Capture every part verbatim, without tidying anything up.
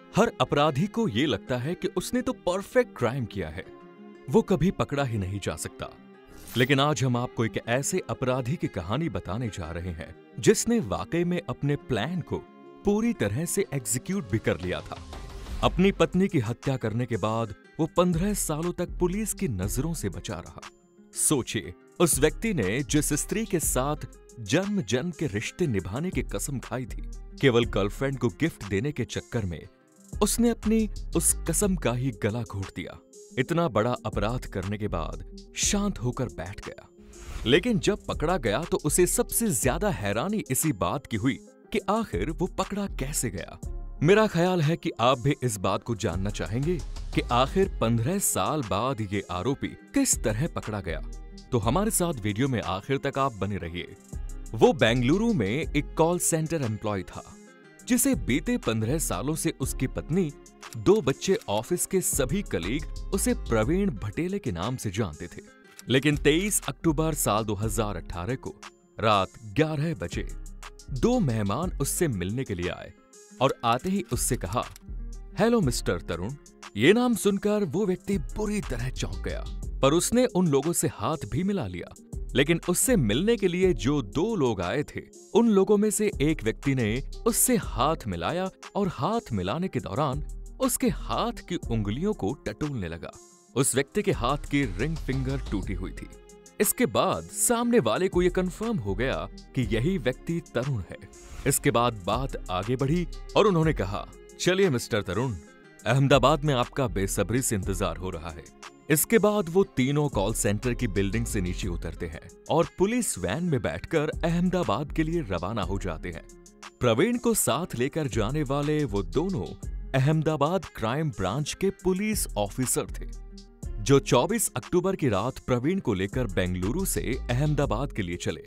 हर अपराधी को ये लगता है कि उसने तो परफेक्ट क्राइम किया है, वो कभी पकड़ा ही नहीं जा सकता। लेकिन आज हम आपको एक ऐसे अपराधी की कहानी बताने जा रहे हैं जिसने वाकई में अपने प्लान को पूरी तरह से एग्जीक्यूट भी कर लिया था। अपनी पत्नी की हत्या करने के बाद वो पंद्रह सालों तक पुलिस की नजरों से बचा रहा। सोचिए, उस व्यक्ति ने जिस स्त्री के साथ जन्म जन्म के रिश्ते निभाने की कसम खाई थी, केवल गर्लफ्रेंड को गिफ्ट देने के चक्कर में उसने अपनी उस कसम का ही गला घोट दिया। इतना बड़ा अपराध करने के बाद शांत होकर बैठ गया। लेकिन जब पकड़ा गया तो उसे सबसे ज्यादा हैरानी इसी बात की हुई कि आखिर वो पकड़ा कैसे गया। मेरा ख्याल है कि आप भी इस बात को जानना चाहेंगे कि आखिर पंद्रह साल बाद ये आरोपी किस तरह पकड़ा गया। तो हमारे साथ वीडियो में आखिर तक आप बने रहिए। वो बेंगलुरु में एक कॉल सेंटर एम्प्लॉय था जिसे बीते पंद्रह सालों से उसकी पत्नी, दो बच्चे, ऑफिस के सभी कलीग उसे प्रवीण भटेले के नाम से जानते थे। लेकिन तेईस अक्टूबर साल दो हज़ार अठारह को रात ग्यारह बजे दो मेहमान उससे मिलने के लिए आए और आते ही उससे कहा, हेलो मिस्टर तरुण। ये नाम सुनकर वो व्यक्ति बुरी तरह चौंक गया, पर उसने उन लोगों से हाथ भी मिला लिया। लेकिन उससे मिलने के लिए जो दो लोग आए थे, उन लोगों में से एक व्यक्ति ने उससे हाथ मिलाया और हाथ मिलाने के दौरान उसके हाथ की उंगलियों को टटोलने लगा। उस व्यक्ति के हाथ की रिंग फिंगर टूटी हुई थी। इसके बाद सामने वाले को यह कंफर्म हो गया कि यही व्यक्ति तरुण है। इसके बाद बात आगे बढ़ी और उन्होंने कहा, चलिए मिस्टर तरुण, अहमदाबाद में आपका बेसब्री से इंतजार हो रहा है। इसके बाद वो तीनों कॉल सेंटर की बिल्डिंग से नीचे उतरते हैं और पुलिस वैन में बैठकर अहमदाबाद के लिए रवाना हो जाते हैं। प्रवीण को साथ लेकर जाने वाले वो दोनों अहमदाबाद क्राइम ब्रांच के पुलिस ऑफिसर थे जो चौबीस अक्टूबर की रात प्रवीण को लेकर बेंगलुरु से अहमदाबाद के लिए चले।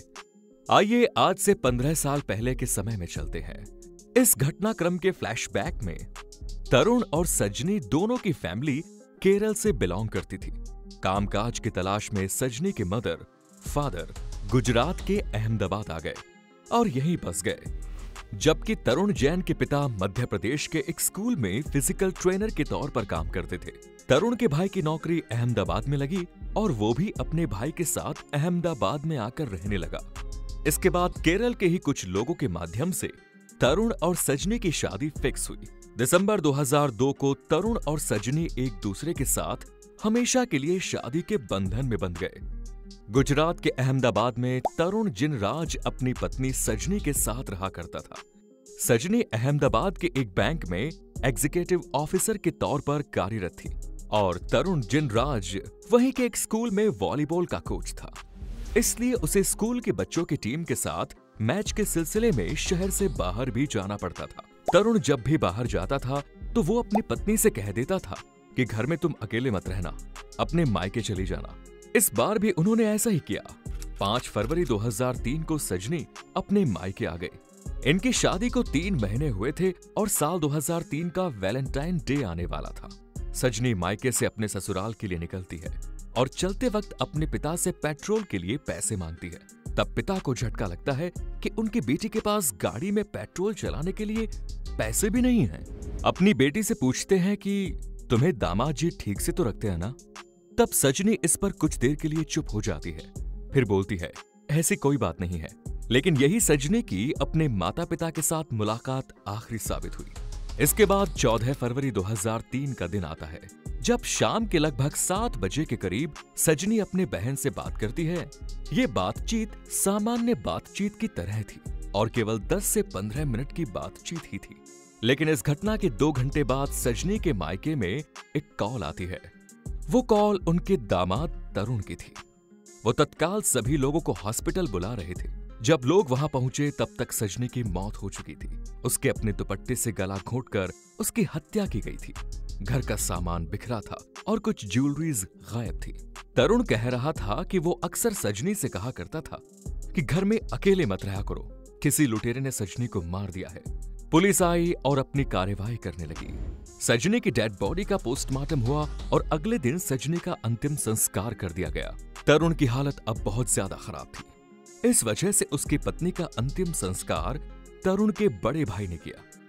आइए आज से पंद्रह साल पहले के समय में चलते हैं। इस घटनाक्रम के फ्लैशबैक में तरुण और सजनी दोनों की फैमिली केरल से बिलोंग करती थी। कामकाज की तलाश में सजनी के मदर फादर गुजरात के अहमदाबाद आ गए और यहीं बस गए, जबकि तरुण जैन के पिता मध्य प्रदेश के एक स्कूल में फिजिकल ट्रेनर के तौर पर काम करते थे। तरुण के भाई की नौकरी अहमदाबाद में लगी और वो भी अपने भाई के साथ अहमदाबाद में आकर रहने लगा। इसके बाद केरल के ही कुछ लोगों के माध्यम से तरुण और सजनी की शादी फिक्स हुई। दिसंबर दो हज़ार दो को तरुण और सजनी एक दूसरे के साथ हमेशा के लिए शादी के बंधन में बंध गए। गुजरात के अहमदाबाद में तरुण जिनराज अपनी पत्नी सजनी के साथ रहा करता था। सजनी अहमदाबाद के एक बैंक में एग्जीक्यूटिव ऑफिसर के तौर पर कार्यरत थी और तरुण जिनराज वहीं के एक स्कूल में वॉलीबॉल का कोच था, इसलिए उसे स्कूल के बच्चों की टीम के साथ मैच के सिलसिले में शहर से बाहर भी जाना पड़ता था। तरुण जब भी बाहर जाता था तो वो अपनी पत्नी से कह देता था कि घर में तुम अकेले मत रहना, अपने मायके चली जाना। इस बार भी उन्होंने ऐसा ही किया। पाँच फरवरी दो हज़ार तीन को सजनी अपने मायके आ गई। इनकी शादी को तीन महीने हुए थे और साल दो हज़ार तीन का वैलेंटाइन डे आने वाला था। सजनी मायके से अपने ससुराल के लिए निकलती है और चलते वक्त अपने पिता से पेट्रोल के लिए पैसे मांगती है। तब पिता को झटका लगता है कि उनकी बेटी के पास गाड़ी में पेट्रोल चलाने के लिए पैसे भी नहीं हैं। अपनी बेटी से पूछते हैं कि तुम्हें दामाद जी ठीक से तो रखते हैं ना? तब सजनी इस पर कुछ देर के लिए चुप हो जाती है, फिर बोलती है, ऐसी कोई बात नहीं है। लेकिन यही सजनी की अपने माता पिता के साथ मुलाकात आखिरी साबित हुई। इसके बाद चौदह फरवरी दो हज़ार तीन का दिन आता है, जब शाम के लगभग सात बजे के करीब सजनी अपने बहन से बात करती है। ये बातचीत सामान्य बातचीत की तरह थी और केवल दस से पंद्रह मिनट की बातचीत ही थी। लेकिन इस घटना के दो घंटे बाद सजनी के मायके में एक कॉल आती है। वो कॉल उनके दामाद तरुण की थी। वो तत्काल सभी लोगों को हॉस्पिटल बुला रहे थे। जब लोग वहां पहुंचे तब तक सजनी की मौत हो चुकी थी। उसके अपने दुपट्टे से गला घोंटकर उसकी हत्या की गई थी। घर का सामान बिखरा था और कुछ ज्वेलरीज गायब थी। तरुण कह रहा था कि वो अक्सर सजनी से कहा करता था कि घर में अकेले मत रहा करो, किसी लुटेरे ने सजनी को मार दिया है। पुलिस आई और अपनी कार्यवाही करने लगी। सजनी की डेड बॉडी का पोस्टमार्टम हुआ और अगले दिन सजनी का अंतिम संस्कार कर दिया गया। तरुण की हालत अब बहुत ज्यादा खराब थी। इस वजह से उसकी पत्नी का अंतिम संस्कार तरुण के बड़े भाई ने किया।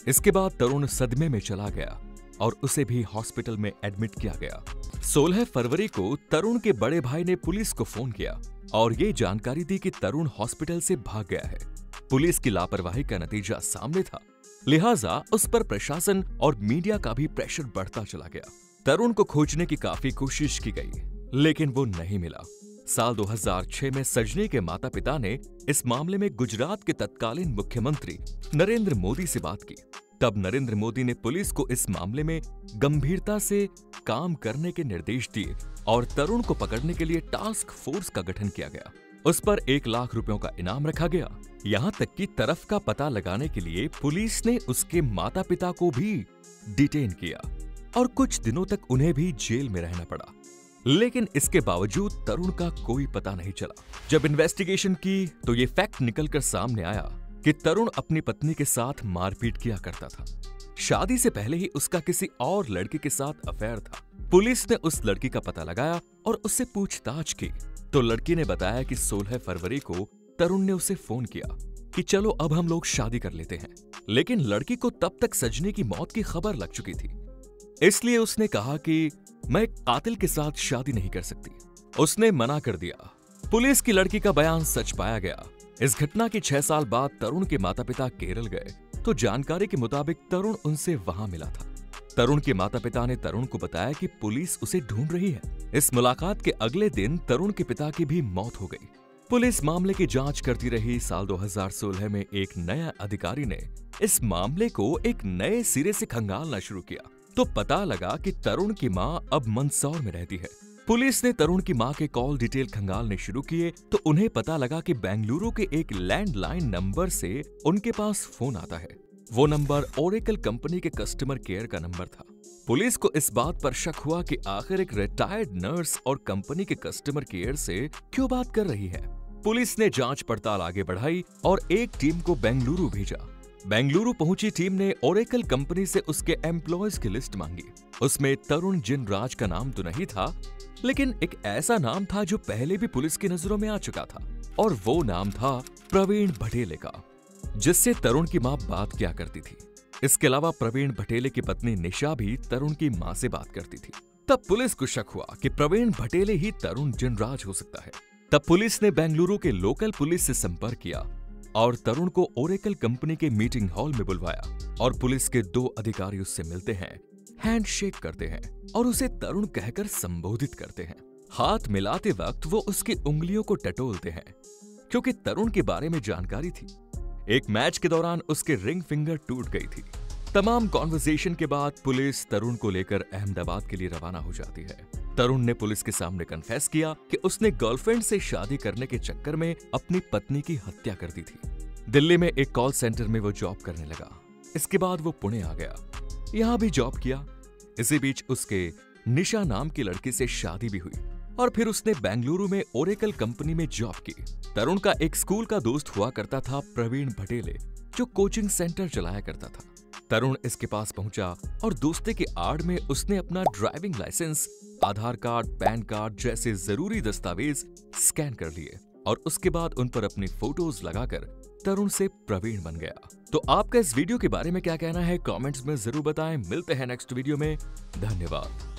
इसके बाद तरुण सदमे में चला गया और उसे भी हॉस्पिटल में एडमिट किया गया। सोलह फरवरी को तरुण के बड़े भाई ने पुलिस को फोन किया और ये जानकारी दी कि तरुण हॉस्पिटल से भाग गया है। पुलिस की लापरवाही का नतीजा सामने था, लिहाजा उस पर प्रशासन और मीडिया का भी प्रेशर बढ़ता चला गया। तरुण को खोजने की काफी कोशिश की गई, लेकिन वो नहीं मिला। साल दो हज़ार छह में सजनी के माता पिता ने इस मामले में गुजरात के तत्कालीन मुख्यमंत्री नरेंद्र मोदी से बात की। तब नरेंद्र मोदी ने पुलिस को इस मामले में गंभीरता से काम करने के निर्देश दिए और तरुण को पकड़ने के लिए टास्क फोर्स का गठन किया गया। उस पर एक लाख रुपयों का इनाम रखा गया। यहाँ तक कि तरफ का पता लगाने के लिए पुलिस ने उसके माता पिता को भी डिटेन किया और कुछ दिनों तक उन्हें भी जेल में रहना पड़ा। लेकिन इसके बावजूद तरुण का कोई पता नहीं चला। जब इन्वेस्टिगेशन की तो ये फैक्ट निकलकर सामने आया कि तरुण अपनी पत्नी के साथ मारपीट किया करता था। शादी से पहले ही उसका किसी और लड़के के साथ अफेयर था। पुलिस ने उस लड़की का पता लगाया और उससे पूछताछ की तो लड़की ने बताया कि सोलह फरवरी को तरुण ने उसे फोन किया कि चलो अब हम लोग शादी कर लेते हैं। लेकिन लड़की को तब तक सजनी की मौत की खबर लग चुकी थी, इसलिए उसने कहा कि मैं एक कातिल के साथ शादी नहीं कर सकती। उसने मना कर दिया। पुलिस की लड़की का बयान सच पाया गया। इस घटना के छह साल बाद तरुण के माता पिता केरल गए तो जानकारी के मुताबिक तरुण उनसे वहां मिला था। तरुण के माता पिता ने तरुण को बताया कि पुलिस उसे ढूंढ रही है। इस मुलाकात के अगले दिन तरुण के पिता की भी मौत हो गई। पुलिस मामले की जांच करती रही। साल दो हज़ार सोलह में एक नया अधिकारी ने इस मामले को एक नए सिरे से खंगालना शुरू किया तो पता लगा कि तरुण की मां अब मंदसौर में रहती है। पुलिस ने तरुण की मां के कॉल डिटेल खंगालने शुरू किए तो उन्हें पता लगा कि बेंगलुरु के एक लैंडलाइन नंबर से उनके पास फोन आता है। वो नंबर ओरेकल कंपनी के कस्टमर केयर का नंबर था। पुलिस को इस बात पर शक हुआ कि आखिर एक रिटायर्ड नर्स और कंपनी के कस्टमर केयर से क्यों बात कर रही है। पुलिस ने जांच पड़ताल आगे बढ़ाई और एक टीम को बेंगलुरु भेजा। बेंगलुरु पहुंची टीम ने ओरेकल कंपनी से उसके एम्प्लॉयज की लिस्ट मांगी। उसमें तरुण जिनराज का नाम तो नहीं था, लेकिन एक ऐसा नाम था जो पहले भी पुलिस की नजरों में आ चुका था और वो नाम था प्रवीण भटेले का, जिससे तरुण की मां बात किया करती थी। इसके अलावा प्रवीण भटेले की पत्नी निशा भी तरुण की मां से बात करती थी। तब पुलिस को शक हुआ कि प्रवीण भटेले ही तरुण जिनराज हो सकता है। तब पुलिस ने बेंगलुरु के लोकल पुलिस से संपर्क किया और तरुण को ओरेकल कंपनी के मीटिंग हॉल में बुलवाया और पुलिस के दो अधिकारी उससे मिलते हैं, हैंडशेक करते हैं और उसे तरुण कहकर संबोधित करते हैं। हाथ मिलाते वक्त वो उसकी उंगलियों को टटोलते हैं क्योंकि तरुण के बारे में जानकारी थी। एक मैच के दौरान उसके रिंग फिंगर टूट गई थी। तमाम कॉन्वर्सेशन के बाद पुलिस तरुण को लेकर अहमदाबाद के लिए रवाना हो जाती है। तरुण ने पुलिस के सामने कन्फेस किया कि उसने गर्लफ्रेंड से शादी करने के चक्कर में अपनी पत्नी की हत्या कर दी थी। दिल्ली में एक कॉल सेंटर में वो जॉब करने लगा। इसके बाद वो पुणे आ गया, यहाँ भी जॉब किया। इसी बीच उसके निशा नाम की लड़की से शादी भी हुई और फिर उसने बेंगलुरु में ओरेकल कंपनी में जॉब की। तरुण का एक स्कूल का दोस्त हुआ करता था प्रवीण भटेले, जो कोचिंग सेंटर चलाया करता था। तरुण इसके पास पहुंचा और दोस्ती की आड़ में उसने अपना driving license, Aadhaar card, PAN card जैसे जरूरी दस्तावेज स्कैन कर लिए और उसके बाद उन पर अपनी फोटोज लगाकर तरुण से प्रवीण बन गया। तो आपका इस वीडियो के बारे में क्या कहना है, कमेंट्स में जरूर बताएं। मिलते हैं नेक्स्ट वीडियो में। धन्यवाद।